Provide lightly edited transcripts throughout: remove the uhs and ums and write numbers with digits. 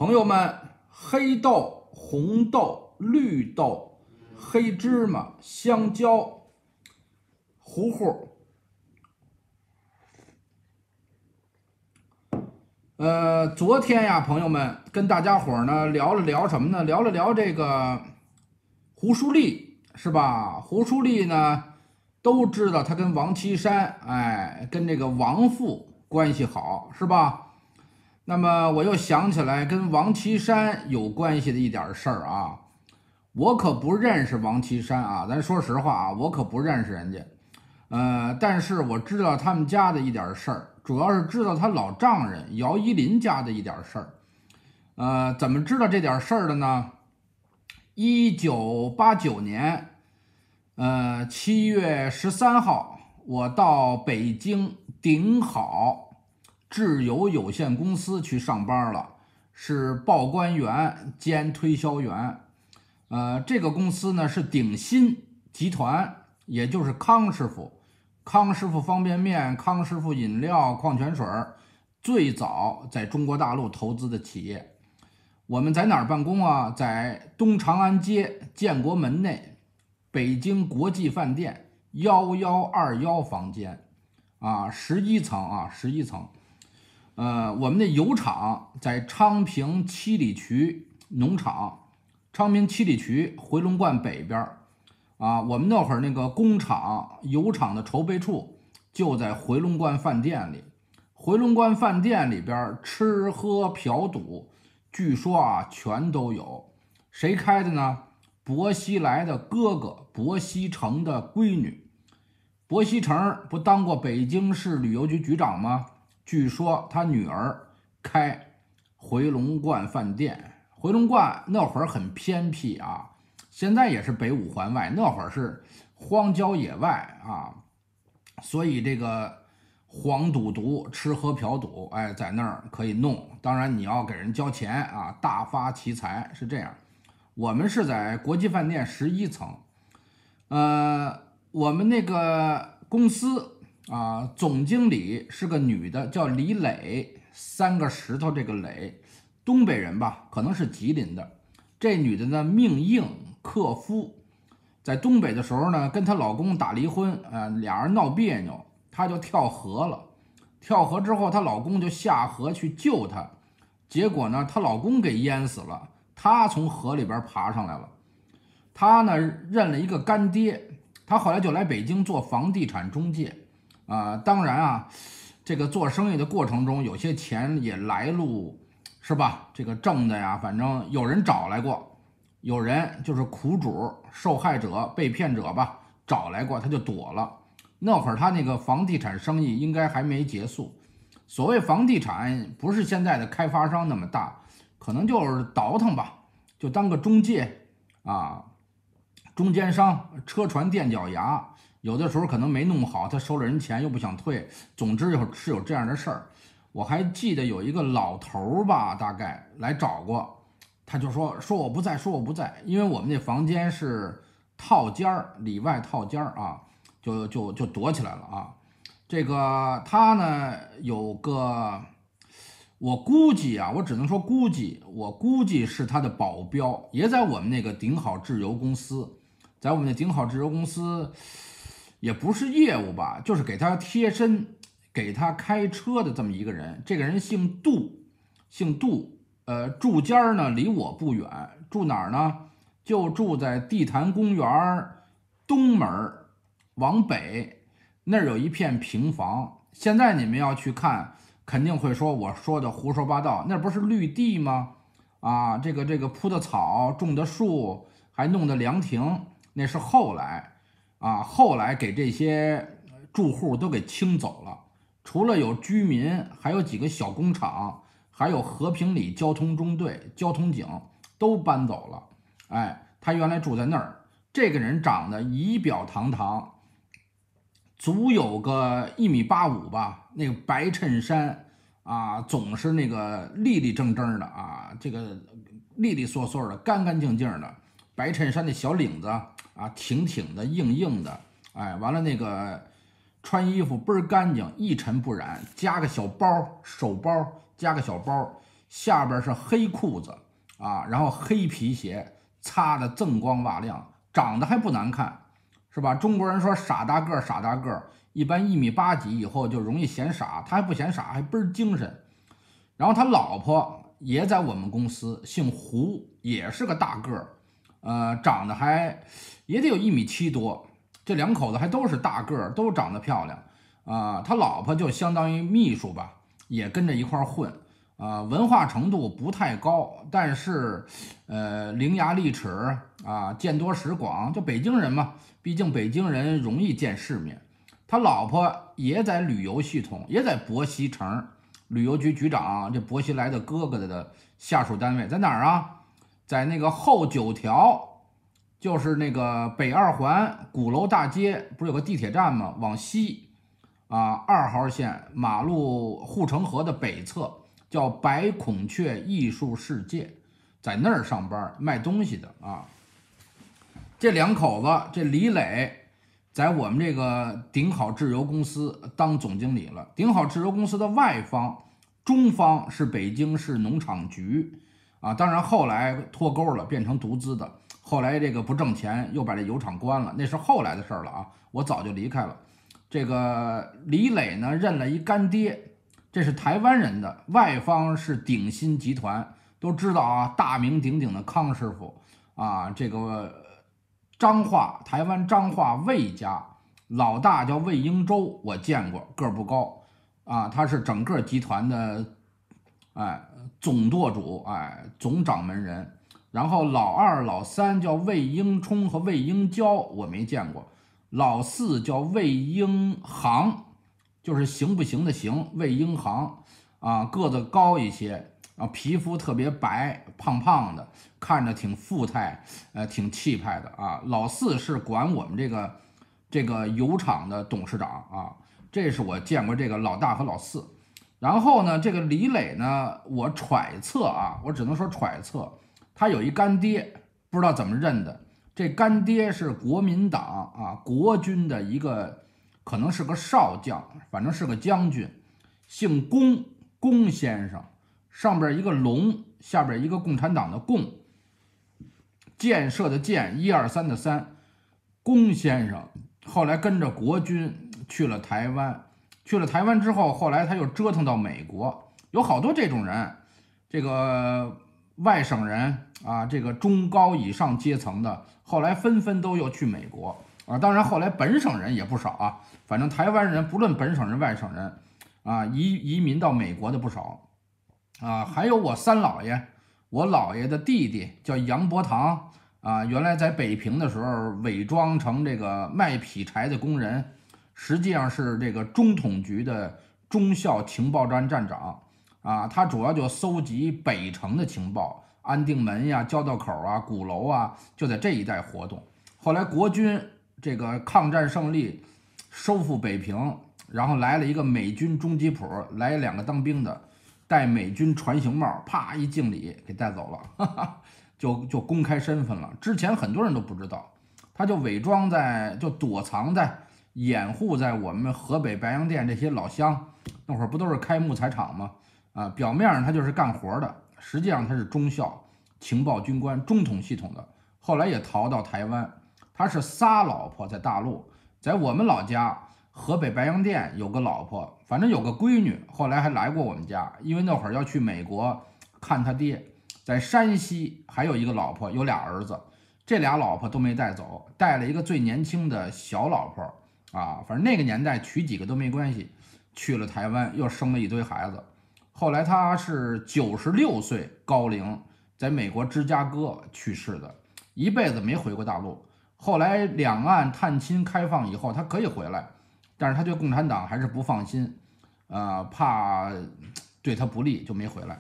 朋友们，黑豆、红豆、绿豆、黑芝麻、香蕉、糊糊。昨天呀，朋友们跟大家伙儿呢聊了聊什么呢？聊了聊这个胡舒立，是吧？胡舒立呢，都知道他跟王岐山，跟这个王父关系好，是吧？那么我又想起来跟王岐山有关系的一点事儿啊，我可不认识王岐山啊，咱说实话啊，我可不认识人家。但是我知道他们家的一点事儿，主要是知道他老丈人姚依林家的一点事儿。怎么知道这点事儿的呢？1989年，7月13号，我到北京顶好制油有限公司去上班了，是报关员兼推销员。这个公司呢是鼎新集团，也就是康师傅方便面、康师傅饮料、矿泉水最早在中国大陆投资的企业。我们在哪儿办公啊？在东长安街建国门内北京国际饭店1121房间11层11层。我们的油厂在昌平七里渠农场，昌平七里渠回龙观北边我们那会儿那个工厂油厂的筹备处就在回龙观饭店里。回龙观饭店里边吃喝嫖赌，据说全都有。谁开的呢？薄熙来的哥哥薄熙成的闺女。薄熙成不当过北京市旅游局局长吗？据说他女儿开回龙观饭店。回龙观那会儿很偏僻啊，现在也是北五环外，那会儿是荒郊野外啊，所以这个黄赌毒、吃喝嫖赌，在那儿可以弄。当然你要给人交钱啊，大发其财是这样。我们是在国际饭店11层，我们那个公司总经理是个女的，叫李磊，3个石头这个磊，东北人吧，可能是吉林的。这女的呢命硬克夫，在东北的时候呢，跟她老公打离婚，俩人闹别扭，她就跳河了。跳河之后，她老公就下河去救她，结果呢，她老公给淹死了，她从河里边爬上来了。她呢认了一个干爹，她后来就来北京做房地产中介。当然这个做生意的过程中，有些钱也来路是吧？这个挣的呀，反正有人找来过，有人就是苦主、受害者、被骗者吧，找来过，他就躲了。那会儿他那个房地产生意应该还没结束。所谓房地产，不是现在的开发商那么大，可能就是倒腾吧，就当个中介中间商、车船垫脚牙。有的时候可能没弄好，他收了人钱又不想退，总之是有这样的事儿。我还记得有一个老头吧，大概来找过，他就说我不在，因为我们那房间是套间儿，里外套间儿就躲起来了。这个他呢有个，我估计我只能说估计，我估计是他的保镖，也在我们那个顶好制油公司，在我们那顶好制油公司。也不是业务吧，就是给他贴身、给他开车的这么一个人。这个人姓杜，住家呢离我不远，住哪儿呢？就住在地坛公园东门往北那儿有一片平房。现在你们要去看，肯定会说我说的胡说八道，那不是绿地吗？这个铺的草、种的树，还弄的凉亭，那是后来。后来给这些住户都给清走了，除了有居民，还有几个小工厂，还有和平里交通中队、交通警都搬走了。他原来住在那儿。这个人长得仪表堂堂，足有个1.85米吧，那个白衬衫总是那个立立正正的这个利利索索的、干干净净的。白衬衫的小领子挺挺的、硬硬的，完了那个穿衣服倍儿干净，一尘不染，加个小包手包，加个小包， 下边是黑裤子啊，然后黑皮鞋，擦得锃光瓦亮，长得还不难看，是吧？中国人说傻大个儿，傻大个儿，一般1米8几以后就容易显傻，他还不显傻，还倍儿精神。然后他老婆也在我们公司，姓胡，也是个大个儿，长得还也得有1米7多。这两口子还都是大个儿，都长得漂亮他老婆就相当于秘书吧，也跟着一块儿混文化程度不太高，但是伶牙俐齿见多识广，就北京人嘛，毕竟北京人容易见世面。他老婆也在旅游系统，也在博西城旅游局局长，这博西来的哥哥的下属单位在哪儿啊？在那个后9条，就是那个北2环鼓楼大街，不是有个地铁站吗？往西2号线马路护城河的北侧，叫白孔雀艺术世界，在那儿上班卖东西的这两口子，这李磊在我们这个顶好制油公司当总经理了。顶好制油公司的外方、中方是北京市农场局当然后来脱钩了，变成独资的。后来这个不挣钱，又把这油厂关了，那是后来的事了我早就离开了。这个李磊呢，认了一干爹，这是台湾人的，外方是鼎新集团，都知道大名鼎鼎的康师傅这个台湾彰化魏家老大叫魏英洲，我见过，个儿不高他是整个集团的总舵主总掌门人。然后老2、老3叫魏英冲和魏英娇，我没见过。老4叫魏英航，就是行不行的行，魏英航个子高一些皮肤特别白，胖胖的，看着挺富态，挺气派的老4是管我们这个油厂的董事长这是我见过这个老大和老4。然后呢，这个李磊呢，我揣测我只能说揣测，他有一干爹，不知道怎么认的。这干爹是国民党国军的一个，可能是个少将，反正是个将军，姓龚，龚先生，上边一个龙，下边一个共产党的共，建设的建，1、2、3的3，龚先生后来跟着国军去了台湾，去了台湾之后，后来他又折腾到美国，有好多这种人，这个外省人这个中高以上阶层的，后来纷纷都又去美国当然后来本省人也不少反正台湾人不论本省人外省人移民到美国的不少还有我3姥爷，我姥爷的弟弟叫杨伯堂原来在北平的时候伪装成这个卖劈柴的工人，实际上是这个中统局的中校情报站站长他主要就搜集北城的情报，安定门呀、交道口鼓楼就在这一带活动。后来国军这个抗战胜利，收复北平，然后来了一个美军中吉普，来2个当兵的，戴美军船型帽，啪一敬礼给带走了，就公开身份了。之前很多人都不知道，他就伪装就躲藏在、掩护在我们河北白洋淀这些老乡，那会儿不都是开木材厂吗？表面上他就是干活的，实际上他是中校情报军官，中统系统的。后来也逃到台湾，他是仨老婆在大陆，在我们老家河北白洋淀有个老婆，反正有个闺女，后来还来过我们家，因为那会儿要去美国看他爹。在山西还有一个老婆，有俩儿子，这俩老婆都没带走，带了一个最年轻的小老婆反正那个年代娶几个都没关系。去了台湾又生了一堆孩子。后来他是96岁高龄，在美国芝加哥去世的，一辈子没回过大陆。后来两岸探亲开放以后，他可以回来，但是他对共产党还是不放心，怕对他不利，就没回来。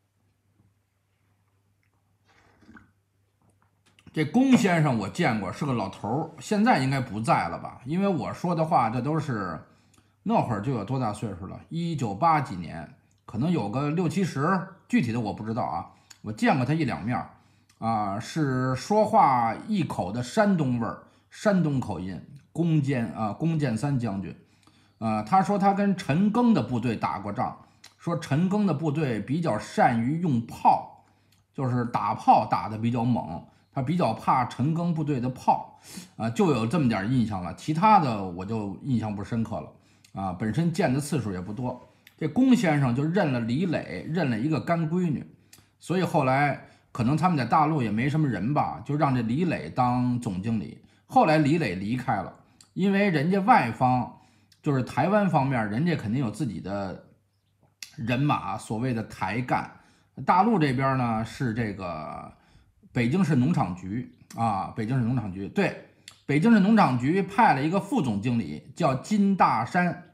这龚先生我见过，是个老头，现在应该不在了吧？因为我说的话，这都是那会儿就有多大岁数了？1980几年，可能有个60、70，具体的我不知道我见过他1、2面是说话一口的山东味儿，山东口音。龚建三将军，他说他跟陈赓的部队打过仗， 说陈赓的部队比较善于用炮，就是打炮打得比较猛，他比较怕陈赓部队的炮，就有这么点印象了，其他的我就印象不深刻了，本身见的次数也不多。这龚先生就认了李磊，认了一个干闺女，所以后来可能他们在大陆也没什么人吧，就让这李磊当总经理。后来李磊离开了，因为人家外方就是台湾方面，人家肯定有自己的人马，所谓的台干。大陆这边呢是这个北京市农场局北京市农场局，对，北京市农场局派了一个副总经理叫金大山，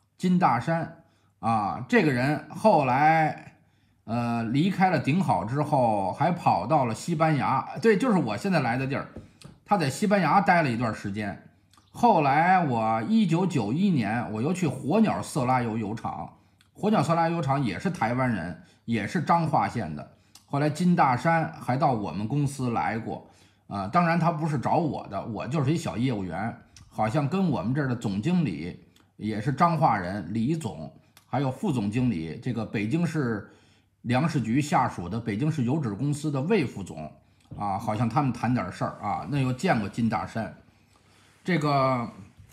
这个人后来离开了顶好之后，还跑到了西班牙，对，就是我现在来的地儿，他在西班牙待了一段时间。后来我1991年我又去火鸟色拉油油厂，火鸟色拉油厂也是台湾人，也是彰化县的。后来金大山还到我们公司来过，当然他不是找我的，我就是一小业务员，好像跟我们这儿的总经理也是彰化人李总，还有副总经理，这个北京市粮食局下属的北京市油脂公司的魏副总好像他们谈点事儿那又见过金大山。这个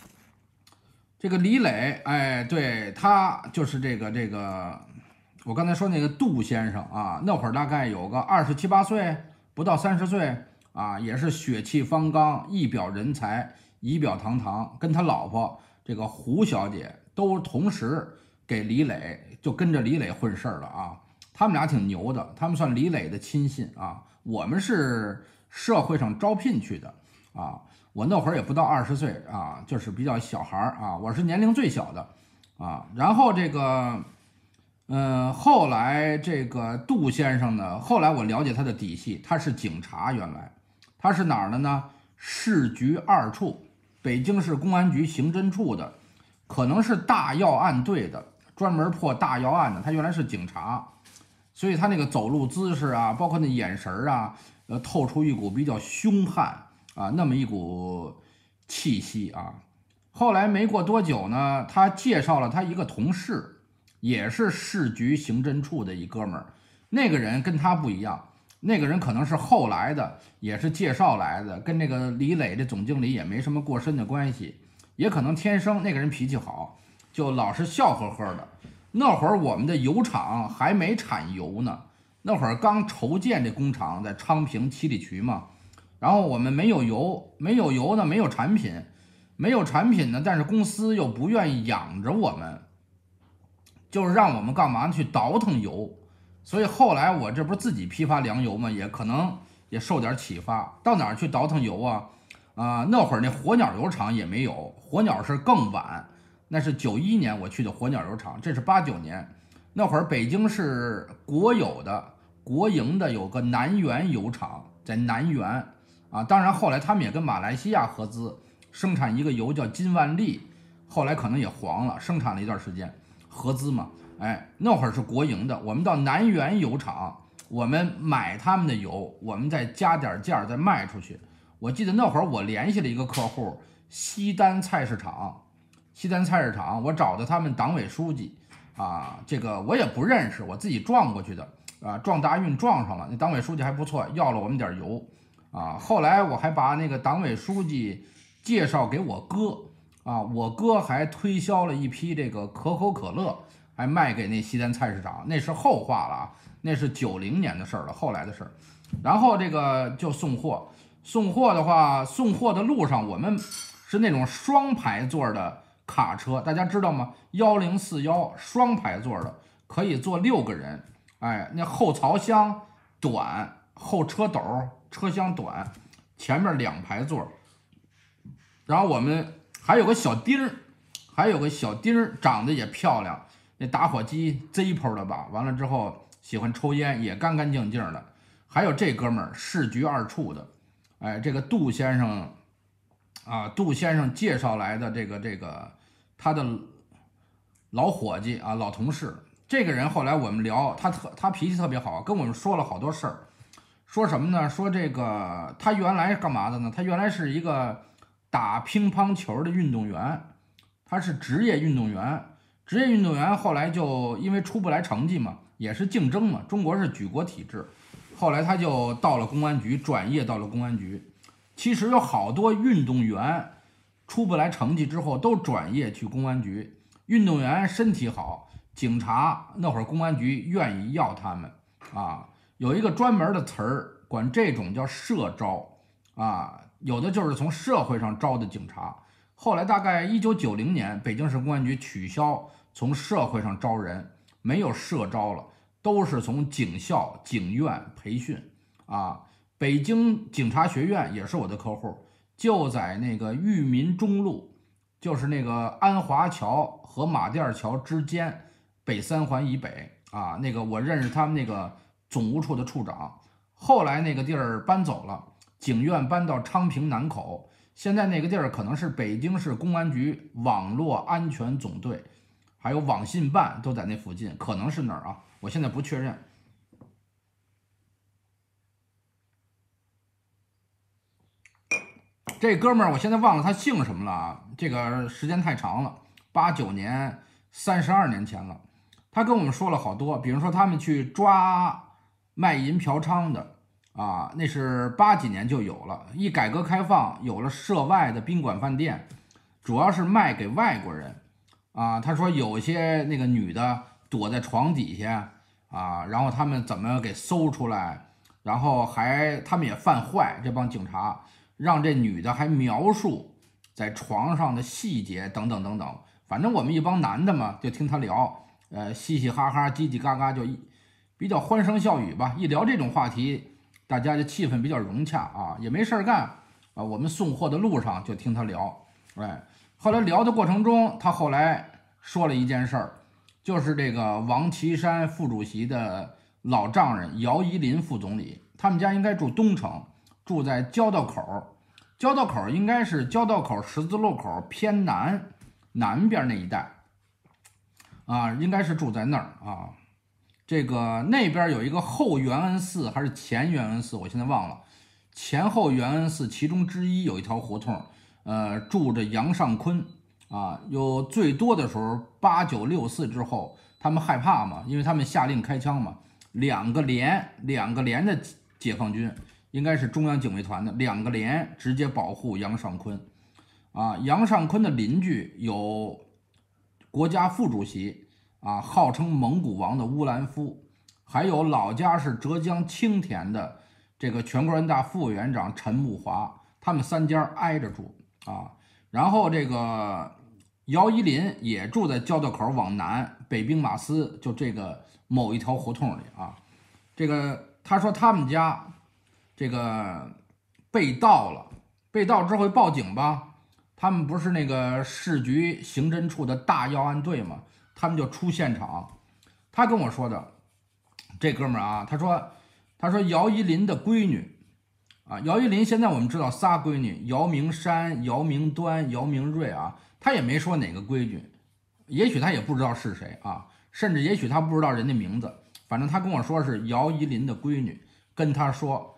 李磊，对，他就是这个，我刚才说那个杜先生那会儿大概有个27、8岁，不到30岁也是血气方刚，一表人才，仪表堂堂，跟他老婆这个胡小姐都同时给李磊就跟着李磊混事儿了他们俩挺牛的，他们算李磊的亲信我们是社会上招聘去的我那会儿也不到20岁就是比较小孩我是年龄最小的然后这个后来这个杜先生呢，后来我了解他的底细，他是警察，原来他是哪儿的呢？市局2处，北京市公安局刑侦处的，可能是大要案队的，专门破大要案的。他原来是警察，所以他那个走路姿势包括那眼神透出一股比较凶悍那么一股气息后来没过多久呢，他介绍了他一个同事，也是市局刑侦处的一哥们儿。那个人跟他不一样，那个人可能是后来的，也是介绍来的，跟那个李磊这总经理也没什么过深的关系，也可能天生那个人脾气好，就老是笑呵呵的。那会儿我们的油厂还没产油呢，那会儿刚筹建这工厂，在昌平七里渠嘛。然后我们没有油呢，没有产品呢，但是公司又不愿意养着我们，就是让我们干嘛去倒腾油。所以后来我这不是自己批发粮油嘛，也可能也受点启发，到哪儿去倒腾油那会儿那火鸟油厂也没有，火鸟是更晚，那是91年我去的火鸟油厂，这是89年。那会儿北京市国营的有个南源油厂，在南源当然后来他们也跟马来西亚合资生产一个油叫金万利，后来可能也黄了，生产了一段时间，合资嘛。那会儿是国营的，我们到南源油厂，我们买他们的油，我们再加点价再卖出去。我记得那会儿我联系了一个客户，西单菜市场，我找的他们党委书记这个我也不认识，我自己撞过去的撞大运撞上了，那党委书记还不错，要了我们点油后来我还把那个党委书记介绍给我哥我哥还推销了一批这个可口可乐，还卖给那西单菜市场，那是后话了那是90年的事儿了，后来的事儿。然后这个就送货的话，送货的路上我们是那种双排座的卡车，大家知道吗？1041双排座的，可以坐6个人。那后槽厢短，后车斗车厢短，前面2排座。然后我们还有个小丁儿，长得也漂亮，那打火机 Zippo 的吧，完了之后喜欢抽烟，也干干净净的。还有这哥们儿市局2处的，这个杜先生介绍来的这个他的老伙计老同事。这个人后来我们聊，他脾气特别好，跟我们说了好多事儿。说什么呢？说这个他原来干嘛的呢？他原来是一个打乒乓球的运动员，他是职业运动员。 职业运动员后来就因为出不来成绩嘛，也是竞争嘛，中国是举国体制，后来他就到了公安局，转业到了公安局。其实有好多运动员出不来成绩之后都转业去公安局，运动员身体好，警察那会儿公安局愿意要他们啊，有一个专门的词儿，管这种叫社招啊，有的就是从社会上招的警察。后来大概1990年，北京市公安局取消从社会上招人，没有社招了，都是从警校、警院培训啊。北京警察学院也是我的客户，就在那个裕民中路，就是那个安华桥和马甸桥之间，北三环以北啊。那个我认识他们那个总务处的处长，后来那个地儿搬走了，警院搬到昌平南口，现在那个地儿可能是北京市公安局网络安全总队，还有网信办都在那附近，可能是那儿啊，我现在不确认。这哥们儿，我现在忘了他姓什么了啊，这个时间太长了，89年，32年前了。他跟我们说了好多，比如说他们去抓卖淫嫖娼的啊，那是80几年就有了，一改革开放有了涉外的宾馆饭店，主要是卖给外国人啊。他说有些那个女的躲在床底下啊，然后他们怎么给搜出来，然后他们也犯坏，这帮警察。让这女的还描述在床上的细节等等等等，反正我们一帮男的嘛，就听他聊，嘻嘻哈哈，叽叽嘎嘎，就比较欢声笑语吧。一聊这种话题，大家的气氛比较融洽啊，也没事干啊。我们送货的路上就听他聊，后来聊的过程中，他后来说了一件事儿，就是这个王岐山副主席的老丈人姚依林副总理，他们家应该住东城。住在交道口，交道口应该是交道口十字路口偏南边那一带啊，应该是住在那儿啊。这个那边有一个后元恩寺还是前元恩寺，我现在忘了。前后元恩寺其中之一有一条胡同，住着杨尚昆啊。有最多的时候8964之后，他们害怕嘛，因为他们下令开枪嘛，两个连的解放军。应该是中央警卫团的2个连直接保护杨尚昆，啊，杨尚昆的邻居有国家副主席啊，号称蒙古王的乌兰夫，还有老家是浙江青田的这个全国人大副委员长陈慕华，他们3家挨着住啊。然后这个姚依林也住在交道口往南北兵马司，就这个某一条胡同里啊。这个他说他们家。这个被盗了，被盗之后报警吧，他们不是那个市局刑侦处的大要案队嘛，他们就出现场。他跟我说的，这哥们儿啊，他说姚依林的闺女啊，姚依林现在我们知道仨闺女，姚明山、姚明端、姚明瑞啊，他也没说哪个闺女，也许他也不知道是谁啊，甚至也许他不知道人家名字，反正他跟我说是姚依林的闺女，跟他说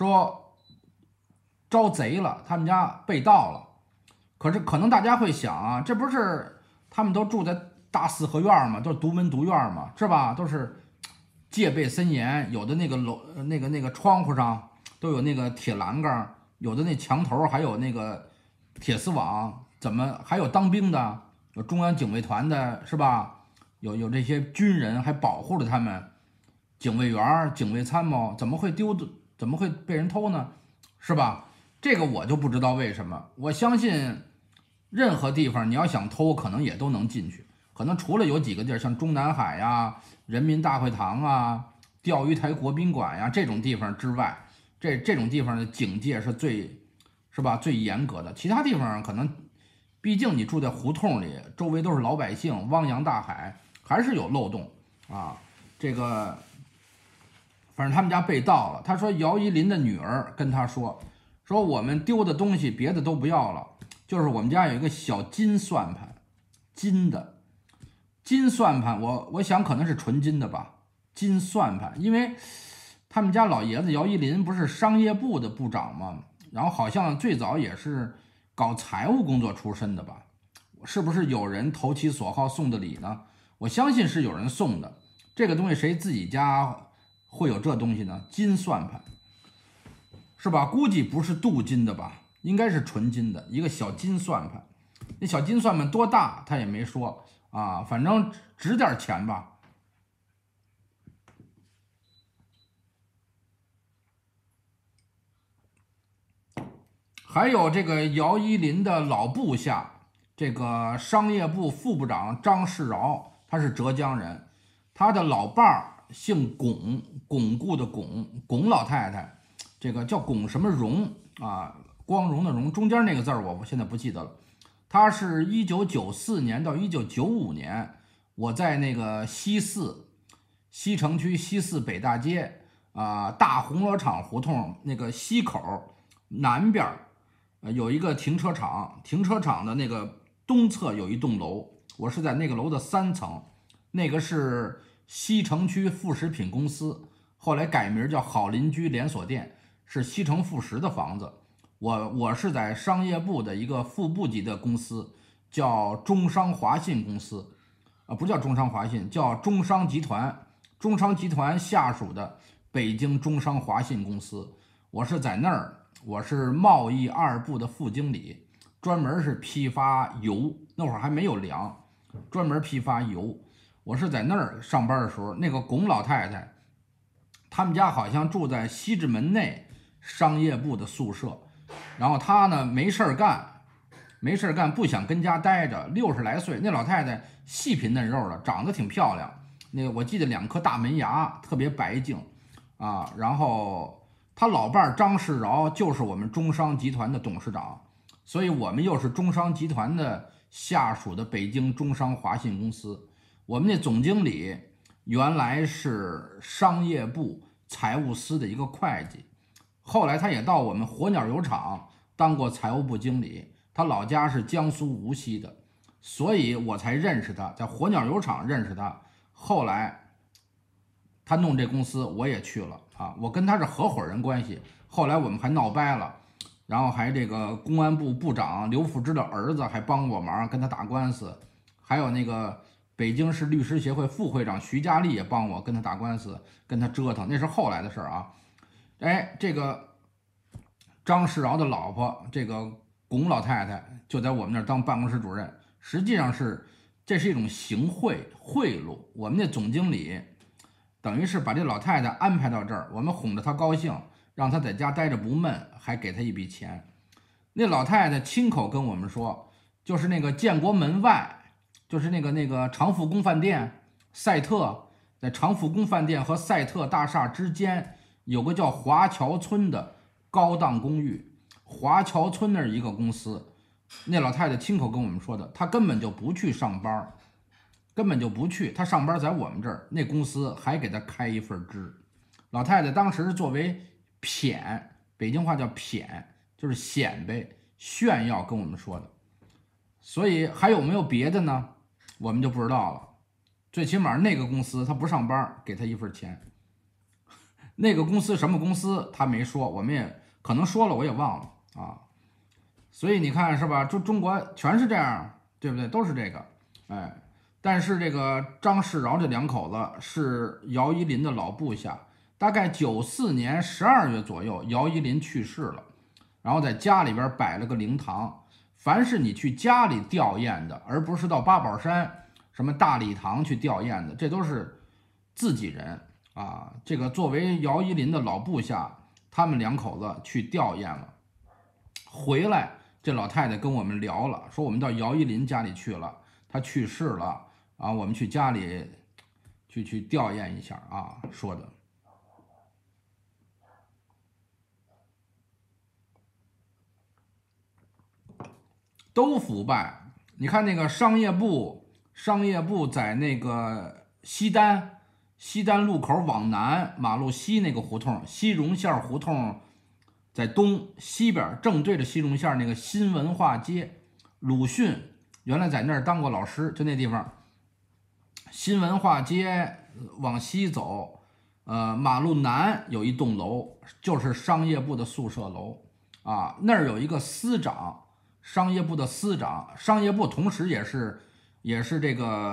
招贼了，他们家被盗了。可是可能大家会想啊，这不是他们都住在大四合院吗？都是独门独院吗？是吧？都是戒备森严，有的那个楼那个窗户上都有那个铁栏杆，有的那墙头还有那个铁丝网，怎么还有当兵的，有中央警卫团的，是吧？有这些军人还保护着他们，警卫员、警卫参谋怎么会怎么会被人偷呢？是吧？这个我就不知道为什么。我相信任何地方你要想偷，可能也都能进去。可能除了有几个地儿，像中南海呀、人民大会堂啊、钓鱼台国宾馆呀这种地方之外，这种地方的警戒是吧最严格的。其他地方可能，毕竟你住在胡同里，周围都是老百姓，汪洋大海，还是有漏洞啊。这个。反正他们家被盗了。他说姚依林的女儿跟他说我们丢的东西别的都不要了，就是我们家有一个小金算盘，金算盘，我想可能是纯金的吧，金算盘，因为他们家老爷子姚依林不是商业部的部长吗？然后好像最早也是搞财务工作出身的吧？是不是有人投其所好送的礼呢？ 我相信是有人送的。这个东西谁自己家会有这东西呢？金算盘是吧？估计不是镀金的吧，应该是纯金的一个小金算盘。那小金算盘多大他也没说啊，反正值点钱吧。还有这个姚依林的老部下，这个商业部副部长张世尧，他是浙江人，他的老伴儿姓巩，巩固的巩，巩老太太，这个叫巩什么荣啊，光荣的荣，中间那个字儿我现在不记得了。他是1994年到1995年，我在那个西城区西四北大街大红螺厂胡同那个西口南边有一个停车场，停车场的那个东侧有一栋楼，我是在那个楼的3层，那个是西城区副食品公司，后来改名叫好邻居连锁店，是西城副食的房子。我是在商业部的一个副部级的公司，叫中商华信公司，不叫中商华信，叫中商集团，中商集团下属的北京中商华信公司，我是在那儿。我是贸易2部的副经理，专门是批发油，那会儿还没有粮，专门批发油。我是在那儿上班的时候，那个龚老太太，他们家好像住在西直门内商业部的宿舍，然后她呢没事干，不想跟家待着，60来岁，那老太太细皮嫩肉的，长得挺漂亮，那个我记得2颗大门牙，特别白净啊，然后。他老伴张世尧就是我们中商集团的董事长，所以我们又是中商集团的下属的北京中商华信公司。我们那总经理原来是商业部财务司的一个会计，后来他也到我们火鸟油厂当过财务部经理，他老家是江苏无锡的，所以我才认识他，在火鸟油厂认识他。后来他弄这公司，我也去了我跟他是合伙人关系。后来我们还闹掰了，然后还这个公安部部长刘富之的儿子还帮我忙跟他打官司，还有那个北京市律师协会副会长徐佳丽也帮我跟他打官司，跟他折腾，那是后来的事啊。这个张世尧的老婆这个龚老太太就在我们那儿当办公室主任，实际上这是一种行贿赂。我们那总经理等于是把这老太太安排到这儿，我们哄着她高兴，让她在家待着不闷，还给她一笔钱。那老太太亲口跟我们说，就是那个建国门外，就是那个长福宫饭店，赛特，在长福宫饭店和赛特大厦之间有个叫华侨村的高档公寓，华侨村那儿一个公司，那老太太亲口跟我们说的，她根本就不去上班。根本就不去，他上班在我们这儿，那公司还给他开一份支。老太太当时作为谝，北京话叫谝，就是显摆炫耀跟我们说的。所以还有没有别的呢？我们就不知道了。最起码那个公司他不上班，给他一份钱。那个公司什么公司他没说，我们也可能说了，我也忘了所以你看是吧？中国全是这样，对不对？都是这个，但是这个张世尧这2口子是姚依林的老部下，大概94年12月左右，姚依林去世了，然后在家里边摆了个灵堂。凡是你去家里吊唁的，而不是到八宝山什么大礼堂去吊唁的，这都是自己人这个作为姚依林的老部下，他们2口子去吊唁了，回来这老太太跟我们聊了，说我们到姚依林家里去了，他去世了。我们去家里去吊唁一下说的。都腐败。你看那个商业部在那个西单路口往南马路西那个胡同，西荣线胡同在东西边，正对着西荣线那个新文化街，鲁迅原来在那儿当过老师，就那地方。新文化街往西走，马路南有一栋楼，就是商业部的宿舍楼那儿有一个司长，商业部的司长，商业部同时也是这个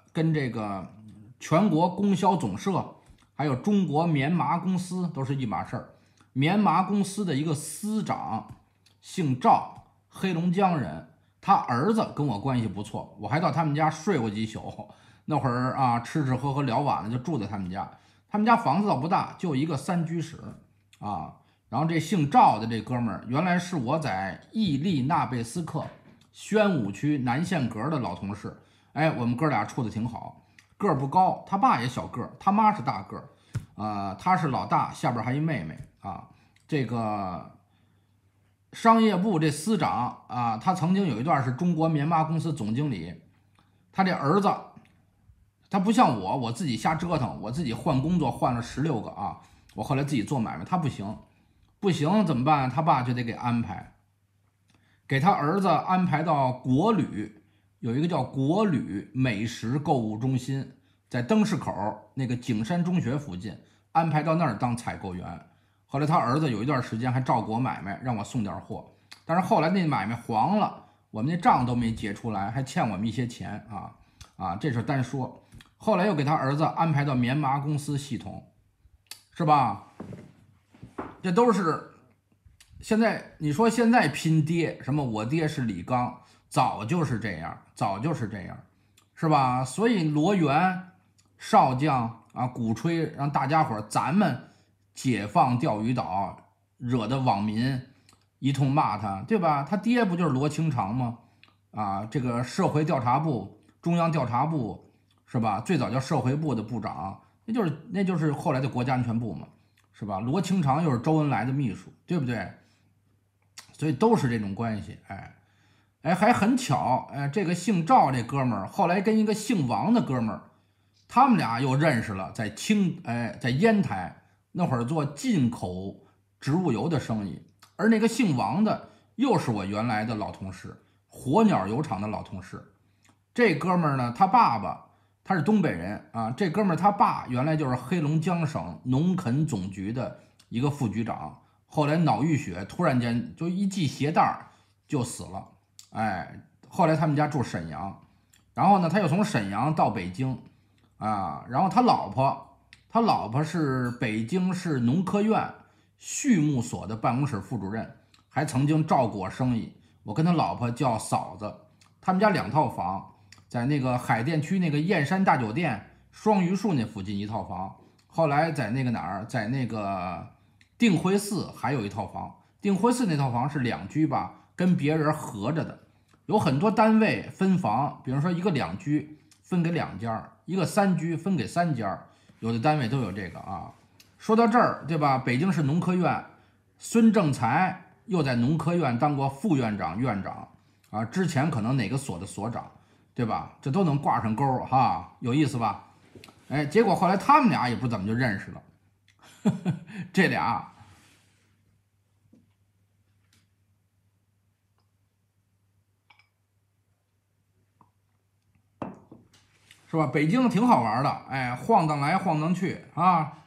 跟这个全国供销总社，还有中国棉麻公司都是一码事儿。棉麻公司的一个司长姓赵，黑龙江人，他儿子跟我关系不错，我还到他们家睡过几宿。那会儿啊，吃吃喝喝聊晚了，就住在他们家。他们家房子倒不大，就一个3居室啊。然后这姓赵的这哥们儿，原来是我在伊利纳贝斯克宣武区南线阁的老同事。哎，我们哥俩处的挺好，个儿不高，他爸也小个儿，他妈是大个儿，他是老大，下边还一妹妹啊。这个商业部这司长啊，他曾经有一段是中国棉麻公司总经理。他这儿子，他不像我自己瞎折腾，我自己换工作换了16个啊。我后来自己做买卖，他不行，不行怎么办？他爸就得给安排，给他儿子安排到国旅，有一个叫国旅美食购物中心，在灯市口那个景山中学附近，安排到那儿当采购员。后来他儿子有一段时间还照顾我买卖，让我送点货，但是后来那买卖黄了，我们那账都没结出来，还欠我们一些钱啊，这事单说。后来又给他儿子安排到棉麻公司系统，是吧？这都是现在你说现在拼爹，什么我爹是李刚，早就是这样，早就是这样，是吧？所以罗源少将啊，鼓吹让大家伙咱们解放钓鱼岛，惹得网民一通骂他，对吧？他爹不就是罗清长吗？啊，这个社会调查部、中央调查部是吧？最早叫社会部的部长，那就是后来的国家安全部嘛，是吧？罗清长又是周恩来的秘书，对不对？所以都是这种关系，哎，还很巧，哎，这个姓赵这哥们儿后来跟一个姓王的哥们儿，他们俩又认识了，在烟台那会儿做进口植物油的生意，而那个姓王的又是我原来的老同事，火鸟油厂的老同事。这哥们儿呢，他爸爸他是东北人啊，这哥们儿他爸原来就是黑龙江省农垦总局的一个副局长，后来脑溢血，突然间就一系鞋带就死了。哎，后来他们家住沈阳，然后呢，他又从沈阳到北京啊，然后他老婆是北京市农科院畜牧所的办公室副主任，还曾经照顾我生意。我跟他老婆叫嫂子，他们家2套房，在那个海淀区那个燕山大酒店双榆树那附近1套房，后来在那个哪儿，在那个定慧寺还有1套房。定慧寺那套房是2居吧，跟别人合着的。有很多单位分房，比如说一个2居分给2家，一个3居分给3家，有的单位都有这个啊。说到这儿，对吧？北京市农科院，孙正才又在农科院当过副院长、院长啊，之前可能哪个所的所长，对吧？这都能挂上钩哈，有意思吧？哎，结果后来他们俩也不怎么就认识了，这俩。是吧？北京挺好玩的，哎，晃荡来晃荡去啊，